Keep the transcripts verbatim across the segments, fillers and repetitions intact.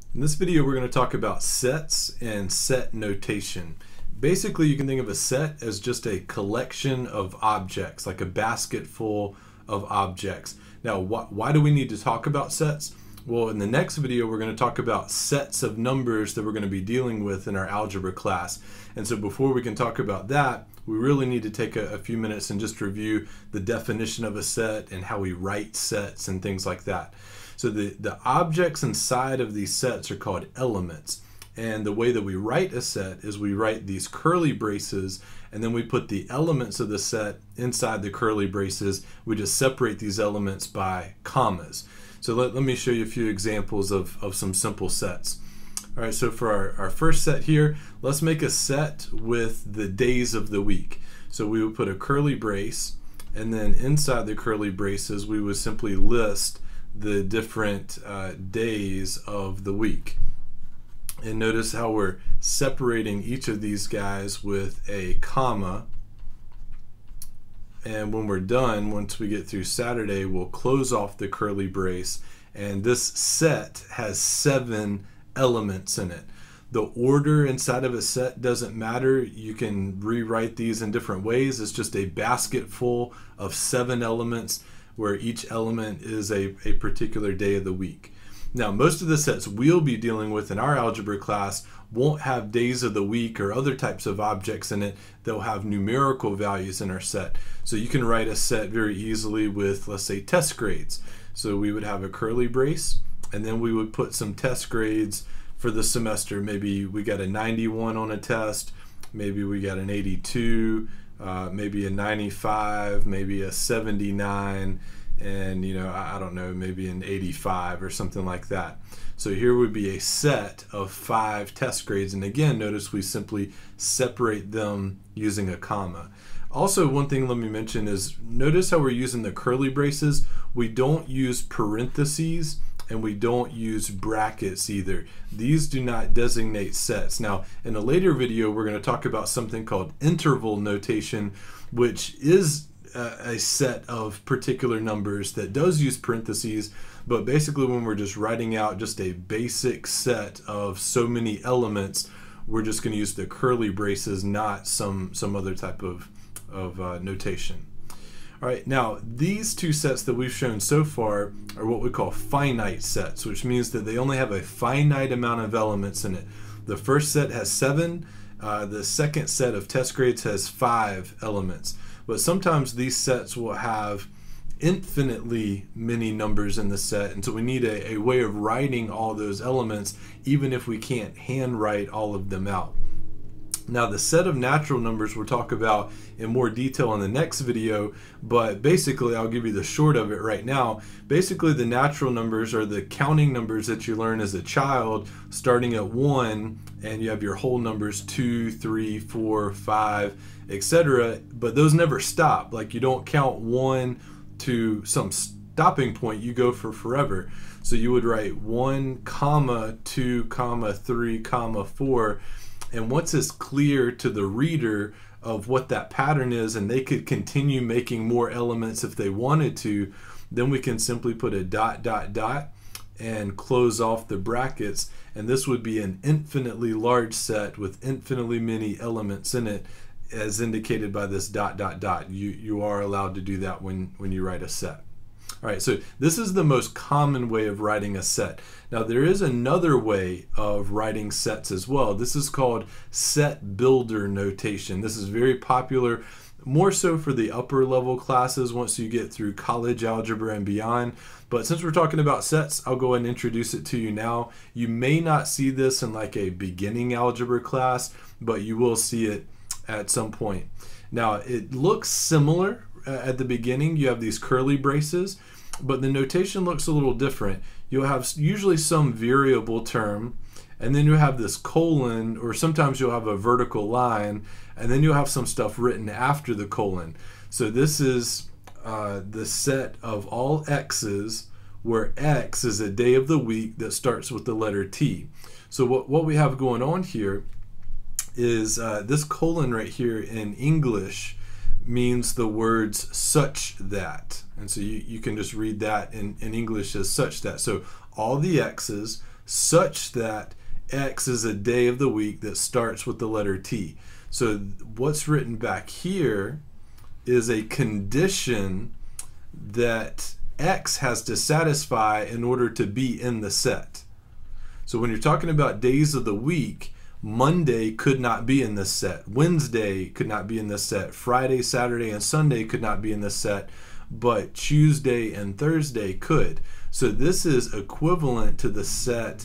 In this video, we're going to talk about sets and set notation. Basically, you can think of a set as just a collection of objects, like a basket full of objects. Now, wh why do we need to talk about sets? Well, in the next video, we're going to talk about sets of numbers that we're going to be dealing with in our algebra class. And so before we can talk about that, we really need to take a, a few minutes and just review the definition of a set and how we write sets and things like that. So the, the objects inside of these sets are called elements. And the way that we write a set is we write these curly braces and then we put the elements of the set inside the curly braces. We just separate these elements by commas. So let, let me show you a few examples of, of some simple sets. All right, so for our, our first set here, let's make a set with the days of the week. So we would put a curly brace, and then inside the curly braces we would simply list the different uh, days of the week. And notice how we're separating each of these guys with a comma. And when we're done, once we get through Saturday, we'll close off the curly brace. And this set has seven elements in it. The order inside of a set doesn't matter. You can rewrite these in different ways. It's just a basket full of seven elements where each element is a, a particular day of the week. Now, most of the sets we'll be dealing with in our algebra class won't have days of the week or other types of objects in it. They'll have numerical values in our set. So you can write a set very easily with, let's say, test grades. So we would have a curly brace, and then we would put some test grades for the semester. Maybe we got a ninety-one on a test, maybe we got an eighty-two, uh, maybe a ninety-five, maybe a seventy-nine, and you know, I, I don't know, maybe an eighty-five or something like that. So here would be a set of five test grades, and again, notice we simply separate them using a comma. Also, one thing let me mention is, notice how we're using the curly braces. We don't use parentheses and we don't use brackets either. These do not designate sets. Now, in a later video, we're going to talk about something called interval notation, which is a set of particular numbers that does use parentheses, but basically when we're just writing out just a basic set of so many elements, we're just going to use the curly braces, not some some other type of, of uh, notation. All right, now these two sets that we've shown so far are what we call finite sets, which means that they only have a finite amount of elements in it. The first set has seven, uh, the second set of test grades has five elements. But sometimes these sets will have infinitely many numbers in the set, and so we need a, a way of writing all those elements even if we can't handwrite all of them out. Now, the set of natural numbers we'll talk about in more detail in the next video, but basically I'll give you the short of it right now. Basically, the natural numbers are the counting numbers that you learn as a child, starting at one, and you have your whole numbers two, three, four, five, et cetera. But those never stop. Like, you don't count one to some stopping point, you go for forever. So you would write one comma two comma three comma four. And once it's clear to the reader of what that pattern is, and they could continue making more elements if they wanted to, then we can simply put a dot, dot, dot, and close off the brackets. And this would be an infinitely large set with infinitely many elements in it, as indicated by this dot, dot, dot. You, you are allowed to do that when, when you write a set. All right, so this is the most common way of writing a set. Now, there is another way of writing sets as well. This is called set builder notation. This is very popular, more so for the upper level classes once you get through college algebra and beyond. But since we're talking about sets, I'll go ahead and introduce it to you now. You may not see this in like a beginning algebra class, but you will see it at some point. Now, it looks similar. Uh, at the beginning, you have these curly braces, but the notation looks a little different. You'll have usually some variable term, and then you'll have this colon, or sometimes you'll have a vertical line, and then you'll have some stuff written after the colon. So this is uh, the set of all x's, where x is a day of the week that starts with the letter T. So what, what we have going on here is uh, this colon right here in English means the words such that. And so you, you can just read that in, in English as such that. So all the x's such that X is a day of the week that starts with the letter T. So what's written back here is a condition that X has to satisfy in order to be in the set. So when you're talking about days of the week, Monday could not be in this set. Wednesday could not be in this set. Friday, Saturday, and Sunday could not be in this set, but Tuesday and Thursday could. So this is equivalent to the set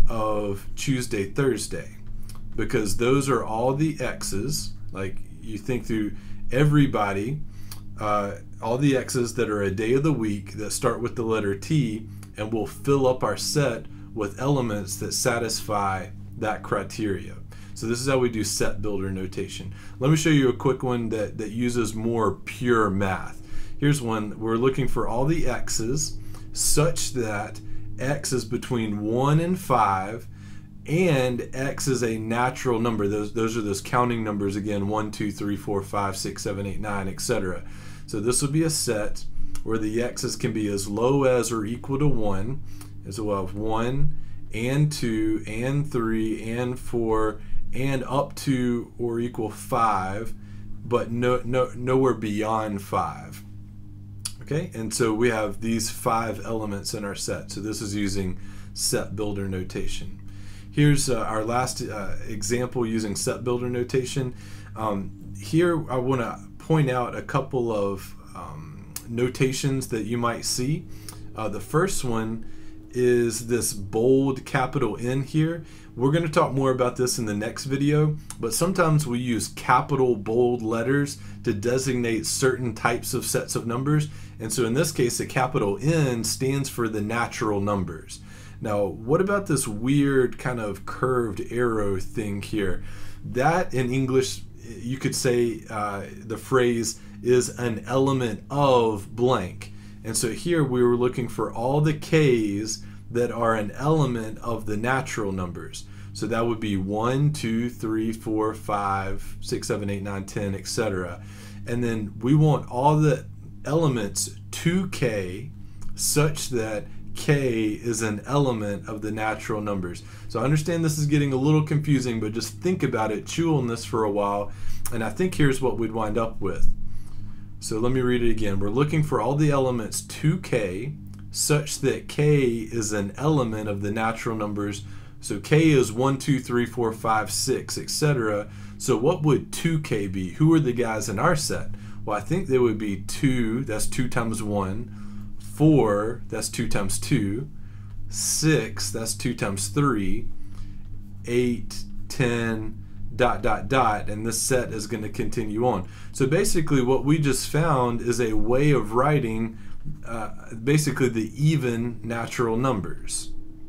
of Tuesday, Thursday, because those are all the X's. Like you think through everybody, uh, all the X's that are a day of the week that start with the letter T, and we'll fill up our set with elements that satisfy that criteria. So this is how we do set builder notation. Let me show you a quick one that, that uses more pure math. Here's one. We're looking for all the X's such that X is between one and five, and X is a natural number. Those, those are those counting numbers again, one, two, three, four, five, six, seven, eight, nine, et cetera. So this will be a set where the X's can be as low as or equal to one. So we'll have one, and two, and three, and four, and up to or equal five, but no, no, nowhere beyond five. Okay, and so we have these five elements in our set. So this is using set builder notation. Here's uh, our last uh, example using set builder notation. Um, here I want to point out a couple of um, notations that you might see. Uh, the first one is this bold capital N here. We're going to talk more about this in the next video, but sometimes we use capital bold letters to designate certain types of sets of numbers. And so in this case, a capital N stands for the natural numbers. Now, what about this weird kind of curved arrow thing here? That in English, you could say uh, the phrase is an element of blank. And so here we were looking for all the K's that are an element of the natural numbers. So that would be one, two, three, four, five, six, seven, eight, nine, ten, et cetera. And then we want all the elements to K such that K is an element of the natural numbers. So I understand this is getting a little confusing, but just think about it, chew on this for a while, and I think here's what we'd wind up with. So let me read it again. We're looking for all the elements to K such that K is an element of the natural numbers. So K is one, two, three, four, five, six, et cetera. So what would two K be? Who are the guys in our set? Well, I think they would be two, that's two times one, four, that's two times two, six, that's two times three, eight, ten, dot dot dot, and this set is going to continue on. So basically what we just found is a way of writing uh, basically the even natural numbers.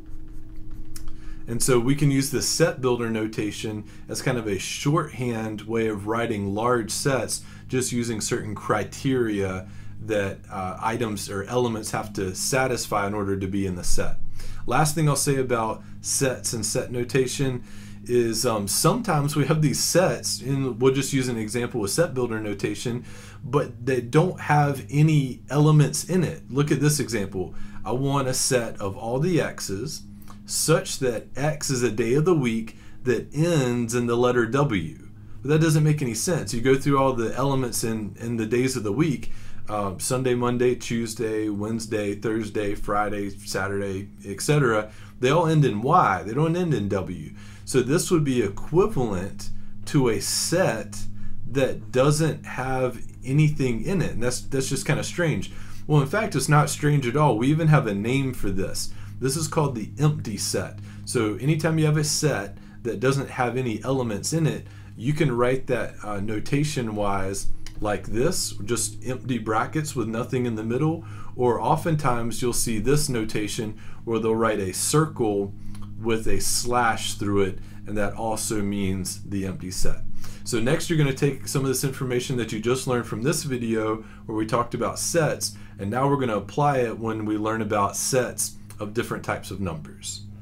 And so we can use the set builder notation as kind of a shorthand way of writing large sets, just using certain criteria that uh, items or elements have to satisfy in order to be in the set. Last thing I'll say about sets and set notation is um, sometimes we have these sets, and we'll just use an example with set builder notation, but they don't have any elements in it. Look at this example. I want a set of all the X's such that X is a day of the week that ends in the letter W. But that doesn't make any sense. You go through all the elements in, in the days of the week, uh, Sunday, Monday, Tuesday, Wednesday, Thursday, Friday, Saturday, et cetera. They all end in Y. They don't end in W. So this would be equivalent to a set that doesn't have anything in it. And that's, that's just kind of strange. Well, in fact, it's not strange at all. We even have a name for this. This is called the empty set. So anytime you have a set that doesn't have any elements in it, you can write that uh, notation-wise like this, just empty brackets with nothing in the middle, or oftentimes you'll see this notation where they'll write a circle with a slash through it, and that also means the empty set. So next you're going to take some of this information that you just learned from this video where we talked about sets, and now we're going to apply it when we learn about sets of different types of numbers.